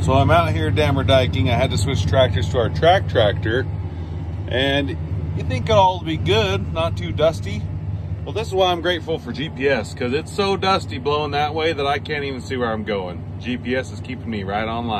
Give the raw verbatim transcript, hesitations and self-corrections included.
So I'm out here dammer diking. I had to switch tractors to our track tractor, and you think it'll all be good, not too dusty. Well, this is why I'm grateful for G P S, because it's so dusty blowing that way that I can't even see where I'm going. G P S is keeping me right on line.